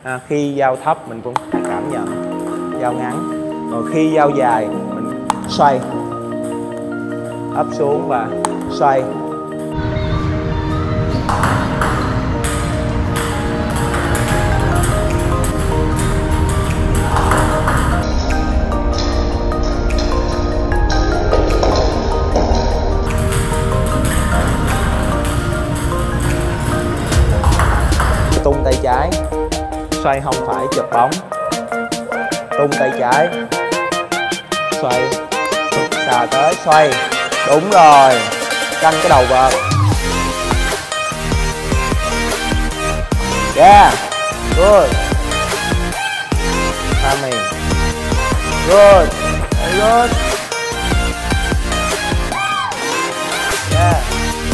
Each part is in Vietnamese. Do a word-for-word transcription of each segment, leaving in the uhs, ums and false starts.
À, khi dao thấp mình cũng phải cảm nhận dao ngắn, còn khi dao dài mình xoay, ấp xuống và xoay. Tung tay trái, xoay hông phải chụp bóng, tung tay trái, xoay, xà tới, xoay, đúng rồi, canh cái đầu vợt. Yeah, good, timing, good, very good. Yeah.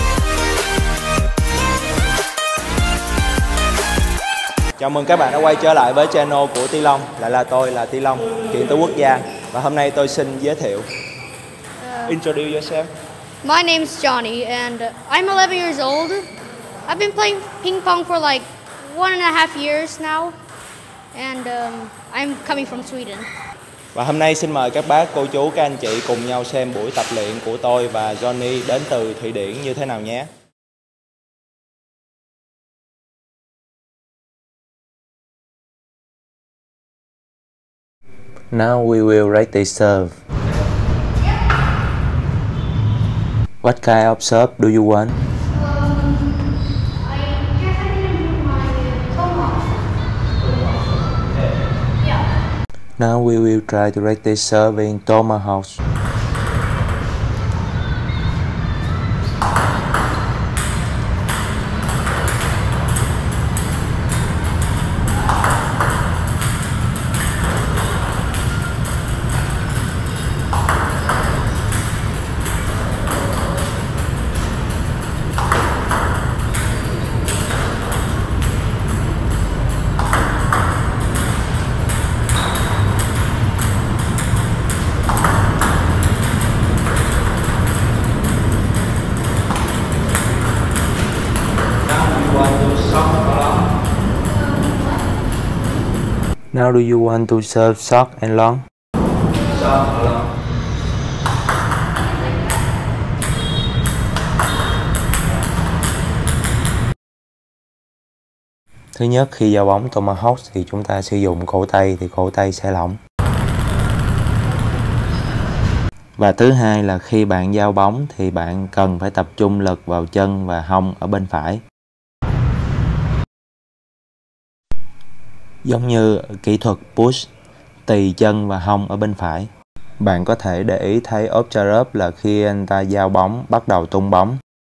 Chào mừng các bạn đã quay trở lại với channel của Ti Long. Lại là tôi là Ti Long, kiện tứ quốc gia. Và hôm nay tôi xin giới thiệu. Uh, Introduce yourself. My name's Johnny and I'm eleven years old. I've been playing ping pong for like one and a half years now. And um, I'm coming from Sweden. Và hôm nay xin mời các bác, cô chú, các anh chị cùng nhau xem buổi tập luyện của tôi và Johnny đến từ Thụy Điển như thế nào nhé. Now we will rate the serve. What kind of serve do you want? Um, I guess I can do my tomahawk. Yeah. Now we will try to rate the serve in tomahawk. Now do you want to serve short and long? Short or long? Thứ nhất, khi giao bóng tomahawk thì chúng ta sử dụng cổ tay thì cổ tay sẽ lỏng. Và thứ hai là khi bạn giao bóng thì bạn cần phải tập trung lực vào chân và hông ở bên phải. Giống như kỹ thuật push, tì chân và hông ở bên phải. Bạn có thể để ý thấy Ovtcharov là khi anh ta giao bóng, bắt đầu tung bóng,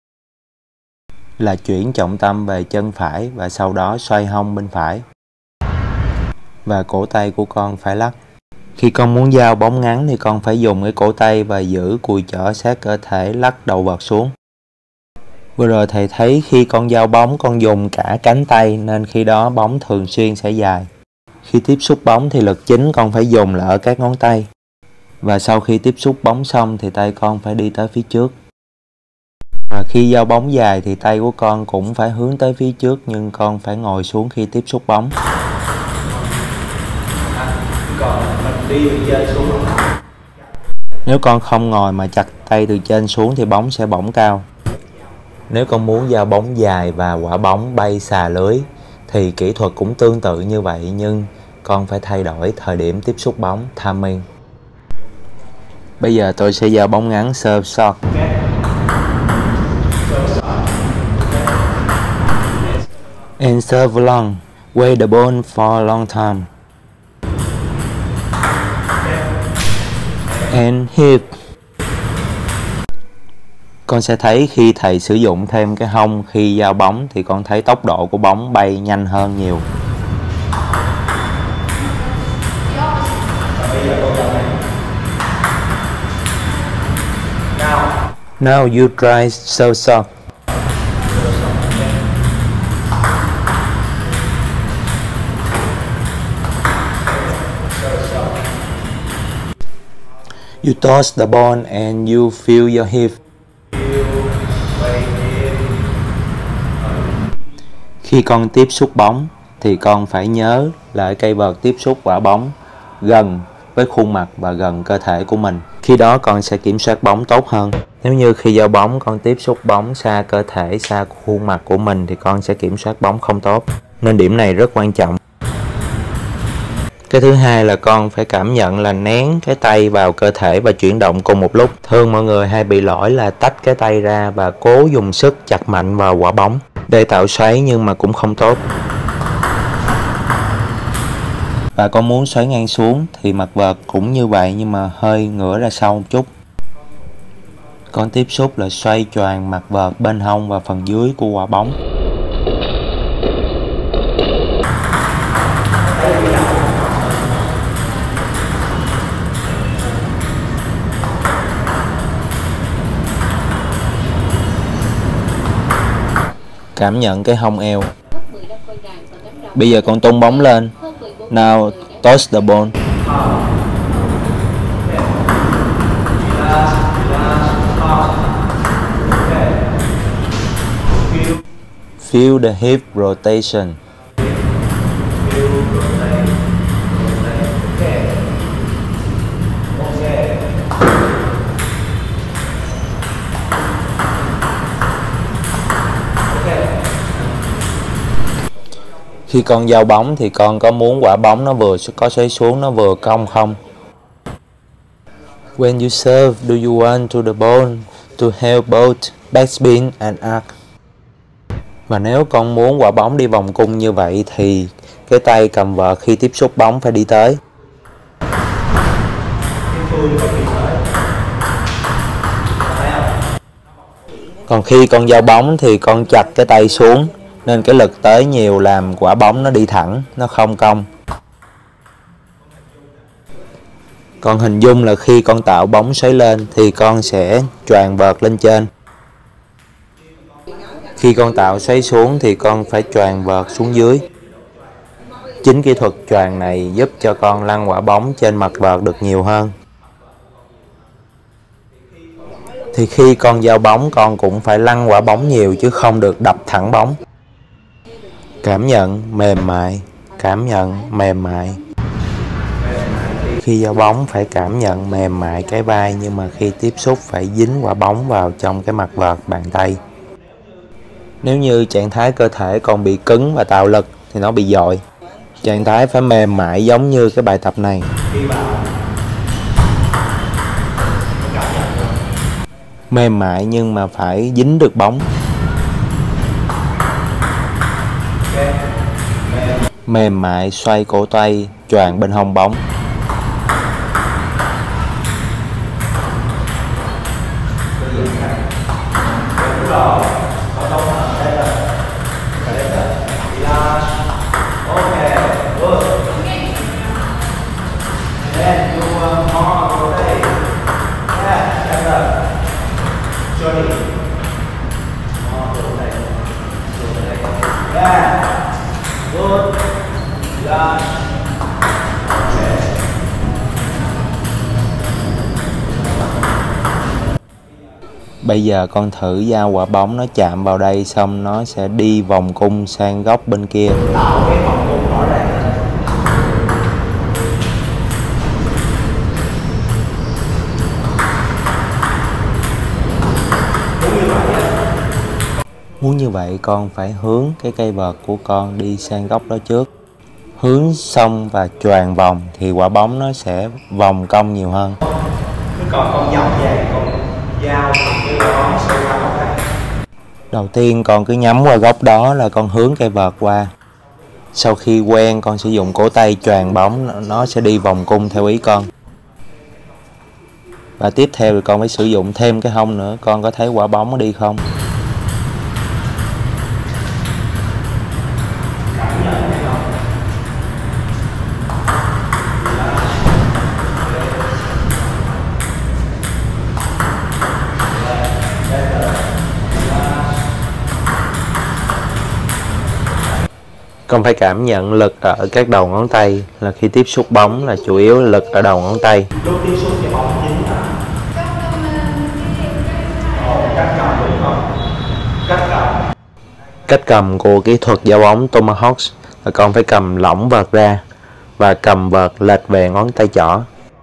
là chuyển trọng tâm về chân phải và sau đó xoay hông bên phải. Và cổ tay của con phải lắc. Khi con muốn giao bóng ngắn thì con phải dùng cái cổ tay và giữ cùi chỏ sát cơ thể, lắc đầu vợt xuống. Vừa rồi thầy thấy khi con giao bóng con dùng cả cánh tay nên khi đó bóng thường xuyên sẽ dài. Khi tiếp xúc bóng thì lực chính con phải dùng là ở các ngón tay. Và sau khi tiếp xúc bóng xong thì tay con phải đi tới phía trước. Và khi giao bóng dài thì tay của con cũng phải hướng tới phía trước nhưng con phải ngồi xuống khi tiếp xúc bóng. Còn mình đi từ trên xuống. Nếu con không ngồi mà chặt tay từ trên xuống thì bóng sẽ bổng cao. Nếu con muốn giao bóng dài và quả bóng bay xà lưới thì kỹ thuật cũng tương tự như vậy nhưng con phải thay đổi thời điểm tiếp xúc bóng, timing. Bây giờ tôi sẽ giao bóng ngắn serve short. And serve long. Wait the ball for a long time. And hit. Con sẽ thấy khi thầy sử dụng thêm cái hông khi giao bóng thì con thấy tốc độ của bóng bay nhanh hơn nhiều. Now you try serve short. You toss the ball and you feel your hip. Khi con tiếp xúc bóng thì con phải nhớ là cây vợt tiếp xúc quả bóng gần với khuôn mặt và gần cơ thể của mình. Khi đó con sẽ kiểm soát bóng tốt hơn. Nếu như khi giao bóng con tiếp xúc bóng xa cơ thể, xa khuôn mặt của mình thì con sẽ kiểm soát bóng không tốt. Nên điểm này rất quan trọng. Cái thứ hai là con phải cảm nhận là nén cái tay vào cơ thể và chuyển động cùng một lúc. Thường mọi người hay bị lỗi là tách cái tay ra và cố dùng sức chặt mạnh vào quả bóng để tạo xoáy, nhưng mà cũng không tốt. Và con muốn xoáy ngang xuống thì mặt vợt cũng như vậy, nhưng mà hơi ngửa ra sau một chút. Con tiếp xúc là xoay choàng mặt vợt bên hông và phần dưới của quả bóng. Cảm nhận cái hông eo. Bây giờ con tung bóng lên. Now toss the ball. Feel the hip rotation. Khi con giao bóng thì con có muốn quả bóng nó vừa có xoáy xuống, nó vừa cong không? When you serve, do you want to the ball to help both backspin and arc? Và nếu con muốn quả bóng đi vòng cung như vậy thì cái tay cầm vợt khi tiếp xúc bóng phải đi tới. Còn khi con giao bóng thì con chặt cái tay xuống, nên cái lực tới nhiều làm quả bóng nó đi thẳng, nó không cong. Con hình dung là khi con tạo bóng xoáy lên thì con sẽ choàng vợt lên trên. Khi con tạo xoáy xuống thì con phải choàng vợt xuống dưới. Chính kỹ thuật choàng này giúp cho con lăn quả bóng trên mặt vợt được nhiều hơn. Thì khi con giao bóng con cũng phải lăn quả bóng nhiều chứ không được đập thẳng bóng. Cảm nhận mềm mại, cảm nhận mềm mại. Khi giao bóng phải cảm nhận mềm mại cái vai, nhưng mà khi tiếp xúc phải dính quả bóng vào trong cái mặt vợt bàn tay. Nếu như trạng thái cơ thể còn bị cứng và tạo lực thì nó bị dội. Trạng thái phải mềm mại giống như cái bài tập này. Mềm mại nhưng mà phải dính được bóng. Mềm mại xoay cổ tay, choàng bên hông bóng. Bây giờ con thử giao quả bóng nó chạm vào đây, xong nó sẽ đi vòng cung sang góc bên kia. Muốn như vậy con phải hướng cái cây vợt của con đi sang góc đó trước. Hướng xong và choàng vòng thì quả bóng nó sẽ vòng cong nhiều hơn. Còn con dọc về con giao cái quả bóng xoay qua góc này. Đầu tiên con cứ nhắm qua góc đó là con hướng cây vợt qua. Sau khi quen con sử dụng cổ tay choàng bóng, nó sẽ đi vòng cung theo ý con. Và tiếp theo thì con phải sử dụng thêm cái hông nữa. Con có thấy quả bóng nó đi không? Con phải cảm nhận lực ở các đầu ngón tay, là khi tiếp xúc bóng là chủ yếu lực ở đầu ngón tay. Lúc tiếp xúc thì bóng dính là cách cầm đúng không? Cách cầm. Cách cầm của kỹ thuật giao bóng Tomahawk và con phải cầm lỏng vợt ra và cầm vợt lệch về ngón tay trỏ.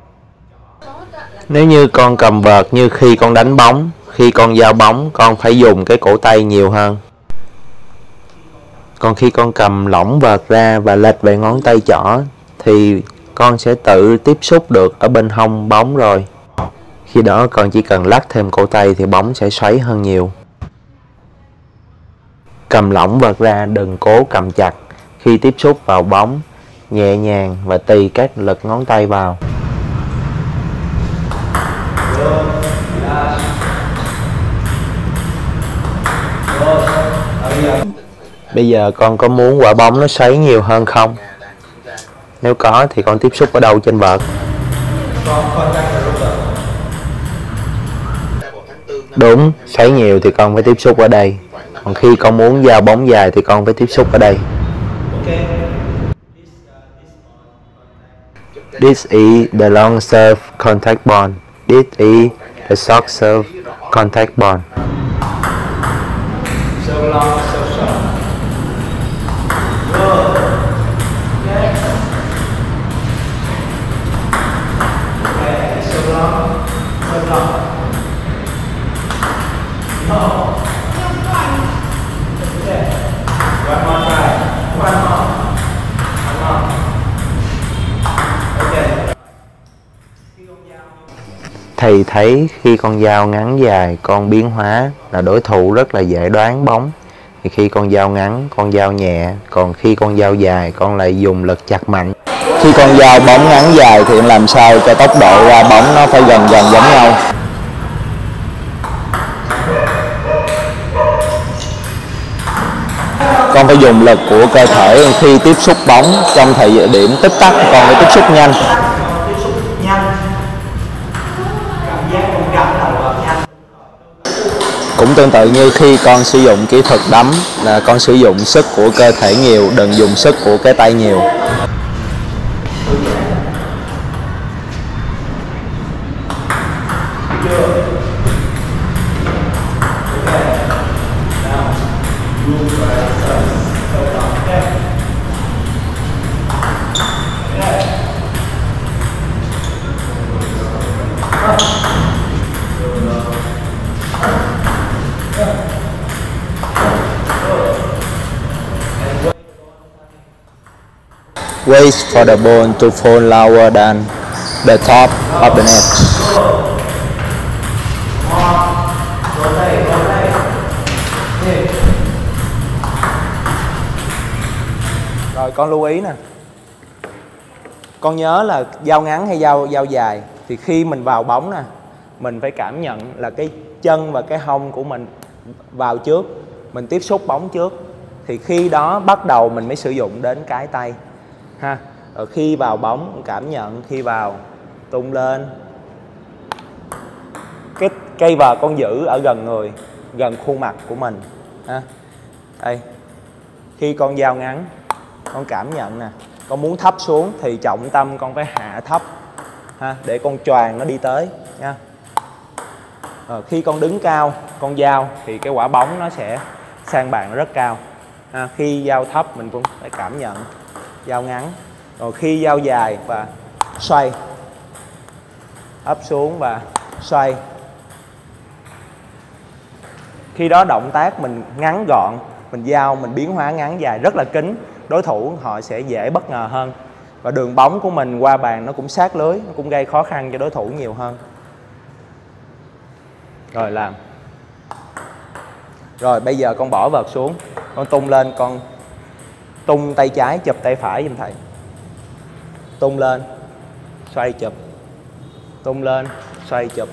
Nếu như con cầm vợt như khi con đánh bóng, khi con giao bóng, con phải dùng cái cổ tay nhiều hơn. Còn khi con cầm lỏng vợt ra và lệch về ngón tay trỏ thì con sẽ tự tiếp xúc được ở bên hông bóng rồi. Khi đó con chỉ cần lắc thêm cổ tay thì bóng sẽ xoáy hơn nhiều. Cầm lỏng vợt ra, đừng cố cầm chặt. Khi tiếp xúc vào bóng, nhẹ nhàng và tùy các lực ngón tay vào. Bây giờ con có muốn quả bóng nó xoáy nhiều hơn không? Nếu có thì con tiếp xúc ở đâu trên vợt? Đúng, xoáy nhiều thì con phải tiếp xúc ở đây. Còn khi con muốn giao bóng dài thì con phải tiếp xúc ở đây. This is the long serve contact ball. This is the short serve contact ball. So long, so short. Good. Okay. Okay, so long, so long. No. Okay. One more try. One more. One more. Okay. Thầy thấy khi con dao ngắn dài, con biến hóa là đối thủ rất là dễ đoán bóng. Thì khi con dao ngắn, con dao nhẹ, còn khi con dao dài, con lại dùng lực chặt mạnh. Khi con dao bóng ngắn dài thì làm sao cho tốc độ ra bóng nó phải gần gần giống nhau. Con phải dùng lực của cơ thể khi tiếp xúc bóng. Trong thời điểm tích tắc, con phải tiếp xúc nhanh. Tiếp xúc nhanh. Cảm giác con gắn đầu vào nhanh. Cũng tương tự như khi con sử dụng kỹ thuật đấm là con sử dụng sức của cơ thể nhiều, đừng dùng sức của cái tay nhiều. Wait for the ball to fall lower than the top of the net. Rồi con lưu ý nè. Con nhớ là dao ngắn hay dao dao dài thì khi mình vào bóng nè, mình phải cảm nhận là cái chân và cái hông của mình vào trước, mình tiếp xúc bóng trước. Thì khi đó bắt đầu mình mới sử dụng đến cái tay. Ha. Rồi khi vào bóng cảm nhận, khi vào tung lên. Cái cây vợt con giữ ở gần người, gần khuôn mặt của mình. Ha. Đây. Khi con dao ngắn, con cảm nhận nè, con muốn thấp xuống thì trọng tâm con phải hạ thấp. Ha, để con choàng nó đi tới nha. Rồi, khi con đứng cao, con dao thì cái quả bóng nó sẽ sang bàn rất cao. Ha, khi dao thấp mình cũng phải cảm nhận dao ngắn. Rồi khi dao dài và xoay, ấp xuống và xoay. Khi đó động tác mình ngắn gọn, mình dao mình biến hóa ngắn dài rất là kín, đối thủ họ sẽ dễ bất ngờ hơn. Và đường bóng của mình qua bàn nó cũng sát lưới, nó cũng gây khó khăn cho đối thủ nhiều hơn. Rồi làm. Rồi bây giờ con bỏ vợt xuống, con tung lên, con tung tay trái chụp tay phải giùm thầy. Tung lên, xoay chụp. Tung lên, xoay chụp.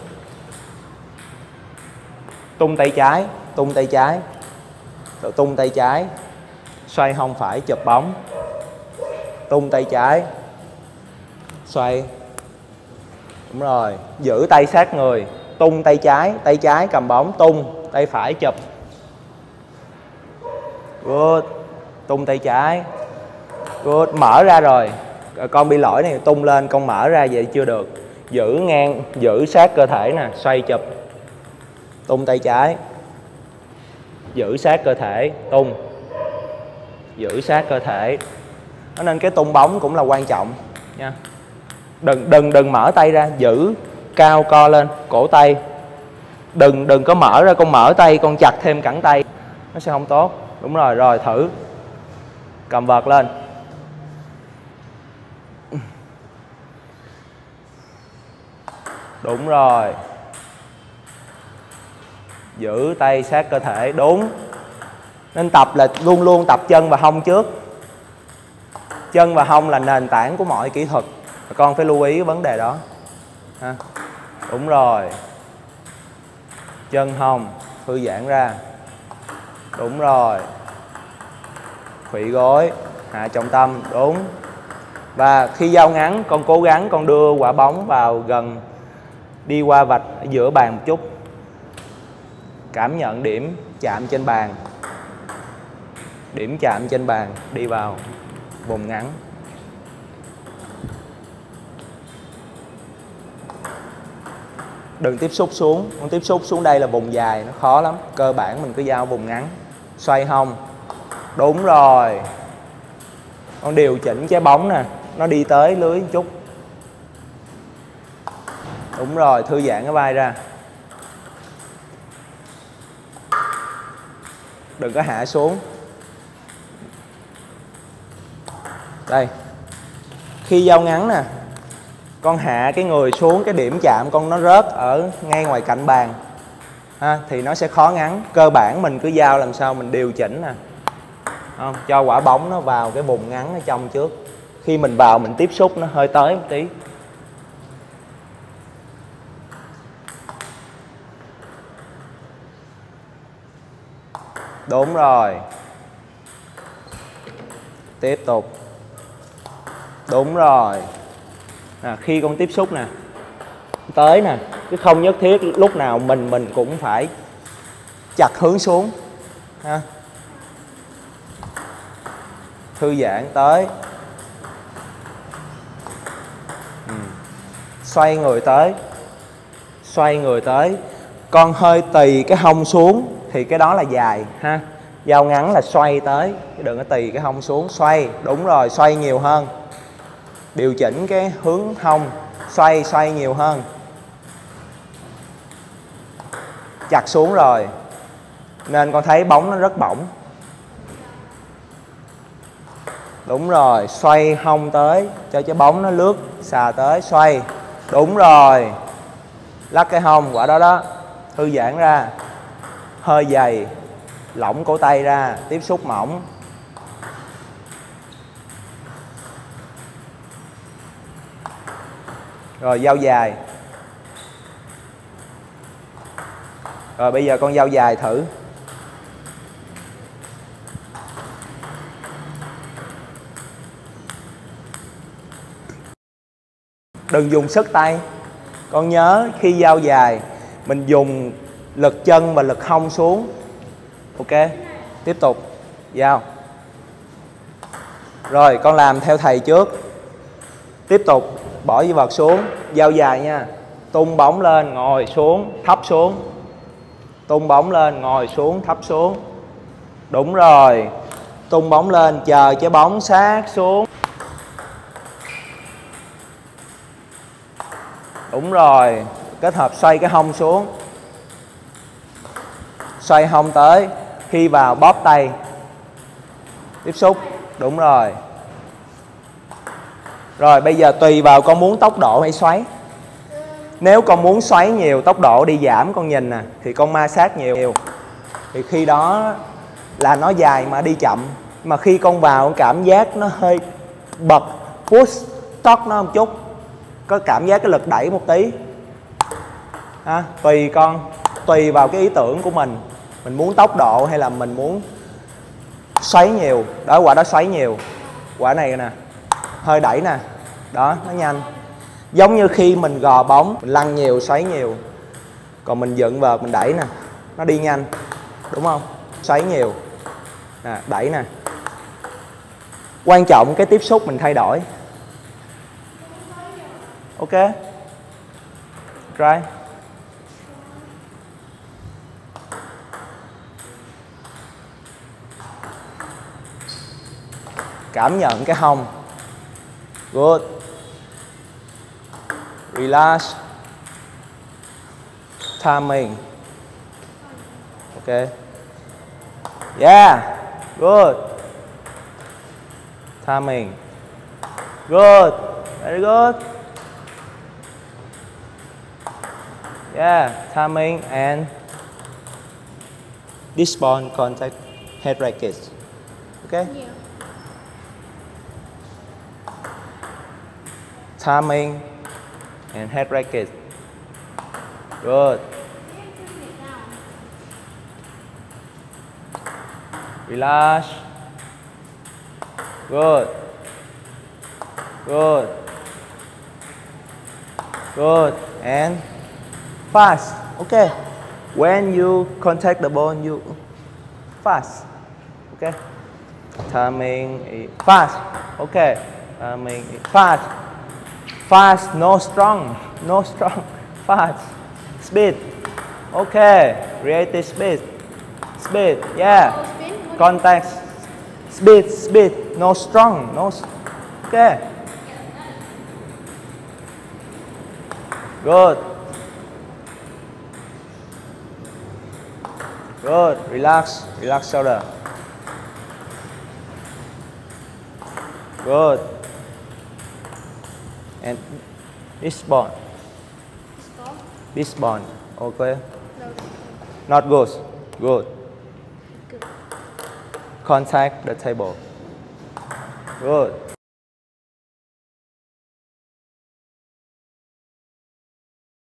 Tung tay trái, tung tay trái. Rồi tung tay trái, xoay hông phải chụp bóng. Tung tay trái, xoay. Đúng rồi, giữ tay sát người. Tung tay trái, tay trái cầm bóng, tung, tay phải chụp. Good. Tung tay trái. Good, mở ra rồi. Con bị lỗi này, tung lên, con mở ra vậy chưa được. Giữ ngang, giữ sát cơ thể nè, xoay chụp. Tung tay trái. Giữ sát cơ thể, tung. giữ sát cơ thể. Cho nên cái tung bóng cũng là quan trọng nha. Đừng đừng đừng mở tay ra, giữ cao co lên cổ tay. Đừng đừng có mở ra, con mở tay con chặt thêm cẳng tay nó sẽ không tốt. Đúng rồi, rồi thử cầm vợt lên. Đúng rồi, giữ tay sát cơ thể. Đúng, nên tập là luôn luôn tập chân và hông trước. Chân và hông là nền tảng của mọi kỹ thuật, con phải lưu ý cái vấn đề đó ha. Đúng rồi, chân hông thư giãn ra. Đúng rồi, khuỵu gối, hạ trọng tâm. Đúng. Và khi giao ngắn, con cố gắng con đưa quả bóng vào gần, đi qua vạch ở giữa bàn một chút, cảm nhận điểm chạm trên bàn. Điểm chạm trên bàn đi vào vùng ngắn. Đừng tiếp xúc xuống, con tiếp xúc xuống đây là vùng dài, nó khó lắm. Cơ bản mình cứ giao vùng ngắn. Xoay hông. Đúng rồi, con điều chỉnh trái bóng nè, nó đi tới lưới một chút. Đúng rồi, thư giãn cái vai ra. Đừng có hạ xuống. Đây, khi giao ngắn nè, con hạ cái người xuống, cái điểm chạm con nó rớt ở ngay ngoài cạnh bàn ha, thì nó sẽ khó ngắn. Cơ bản mình cứ giao làm sao mình điều chỉnh nè, không cho quả bóng nó vào cái vùng ngắn ở trong trước. Khi mình vào mình tiếp xúc nó hơi tới một tí. Đúng rồi, tiếp tục. Đúng rồi. À, khi con tiếp xúc nè, tới nè, chứ không nhất thiết lúc nào mình mình cũng phải chặt hướng xuống ha. Thư giãn tới. Ừ. Xoay người tới. Xoay người tới. Con hơi tì cái hông xuống thì cái đó là dài ha. Giao ngắn là xoay tới, đừng có tì cái hông xuống. Xoay, đúng rồi, xoay nhiều hơn. Điều chỉnh cái hướng hông. Xoay, xoay nhiều hơn. Chặt xuống rồi, nên con thấy bóng nó rất bổng. Đúng rồi, xoay hông tới, cho trái bóng nó lướt xà tới. Xoay, đúng rồi. Lắc cái hông, quả đó đó. Thư giãn ra. Hơi dày, lỏng cổ tay ra, tiếp xúc mỏng. Rồi giao dài. Rồi bây giờ con giao dài thử. Đừng dùng sức tay. Con nhớ khi giao dài mình dùng lực chân và lực hông xuống. Ok, tiếp tục giao. Rồi con làm theo thầy trước. Tiếp tục bỏ dây vợt xuống, giao dài nha. Tung bóng lên, ngồi xuống, thấp xuống. Tung bóng lên, ngồi xuống, thấp xuống. Đúng rồi. Tung bóng lên, chờ trái bóng sát xuống. Đúng rồi. Kết hợp xoay cái hông xuống. Xoay hông tới. Khi vào bóp tay. Tiếp xúc. Đúng rồi. Rồi bây giờ tùy vào con muốn tốc độ hay xoáy. Nếu con muốn xoáy nhiều, tốc độ đi giảm, con nhìn nè, thì con ma sát nhiều. Thì khi đó là nó dài mà đi chậm. Mà khi con vào cảm giác nó hơi bật, push, torque nó một chút, có cảm giác cái lực đẩy một tí à, tùy con, tùy vào cái ý tưởng của mình. Mình muốn tốc độ hay là mình muốn xoáy nhiều. Đó, quả đó xoáy nhiều. Quả này nè, hơi đẩy nè. Đó, nó nhanh. Giống như khi mình gò bóng, mình lăn nhiều, xoáy nhiều. Còn mình dựng vợt, mình đẩy nè, nó đi nhanh. Đúng không? Xoáy nhiều nè, đẩy nè. Quan trọng cái tiếp xúc mình thay đổi. Ok. Try. Cảm nhận cái hông. Good. Relax. Timing. Ok. Yeah. Good. Timing. Good. Very good. Yeah. Timing and this ball contact head racket. Okay. Yeah. Timing and head racket. Good. Relax. Good. Good. Good. And fast. Okay. When you contact the ball, you fast. Okay. Timing fast. Okay. Timing fast. Fast, no strong. No strong. Fast. Speed. Okay. Creative speed. Speed. Yeah. Contact. Speed. Speed. No strong. No. Okay. Good. Good. Relax. Relax shoulder. Good. And this ball. This ball? This ball. Okay. No. Not good. Good. Good. Contact the table. Good.